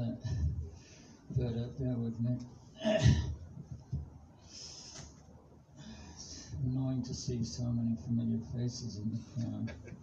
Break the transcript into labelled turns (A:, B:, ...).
A: that. But bear with me. It's annoying to see so many familiar faces in the crowd.